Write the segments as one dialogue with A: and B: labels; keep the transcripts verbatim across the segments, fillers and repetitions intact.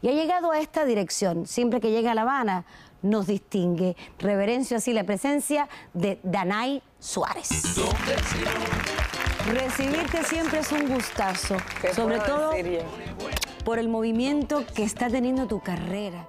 A: Y ha llegado a esta dirección. Siempre que llega a La Habana, nos distingue. Reverencio así la presencia de Danay Suárez. Recibirte siempre es un gustazo. Sobre todo por el movimiento que está teniendo tu carrera.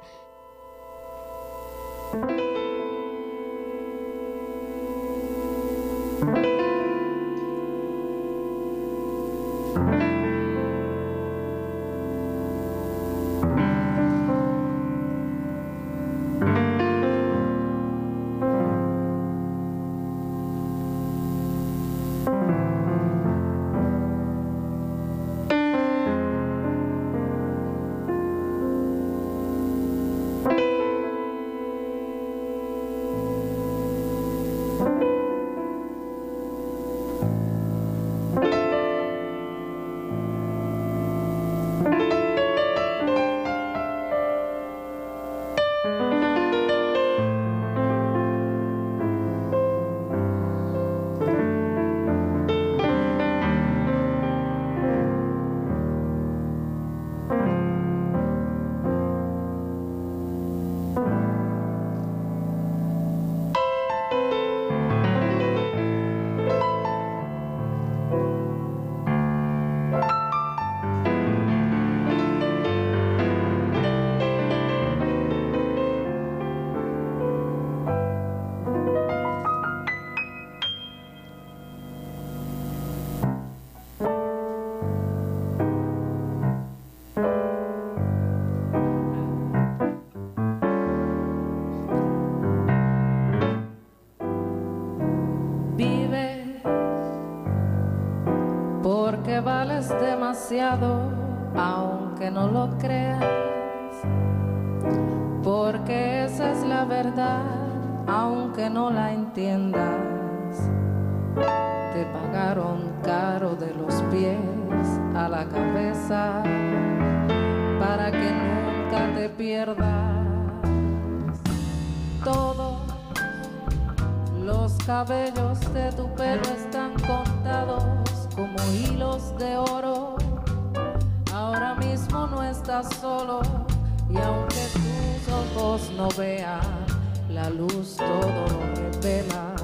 B: Porque vales demasiado, aunque no lo creas. Porque esa es la verdad, aunque no la entiendas. Te pagaron caro de los pies a la cabeza para que nunca te pierdas. Todos los cabellos de tu pelo están contados como hilos de oro. Ahora mismo no estás solo, y aunque tus ojos no vean, la luz todo lo revela.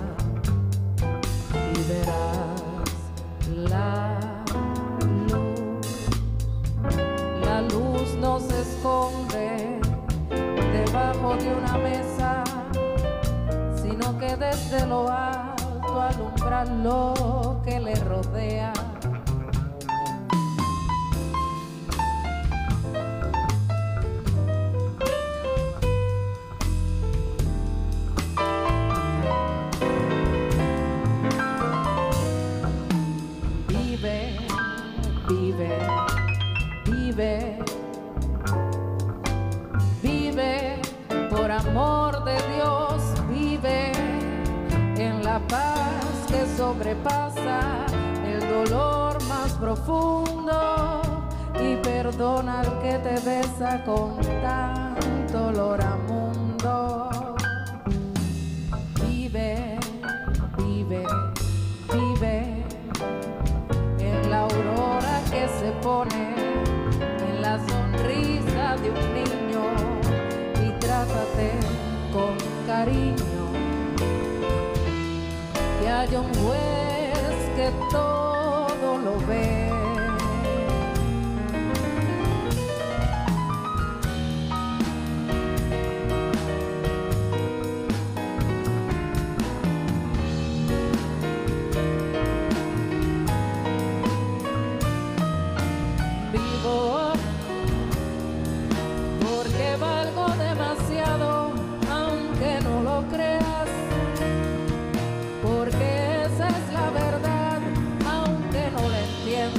B: Y verás la luz. La luz no se esconde debajo de una mesa, sino que desde lo alto alumbra lo que le rodea. Vive, vive, vive, vive, por amor de Dios, vive en la paz que sobrepasa el dolor más profundo, y perdona al que te besa con tanto olor a mundo. Vive, vive, vive en la aurora que se pone en la sonrisa de un niño, y trátate con cariño, que haya un juez que todo lo ve. Vivo porque valgo demasiado, aunque no lo creas. Porque esa es la verdad, aunque no la entiendas.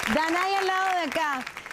A: Danay al lado de acá.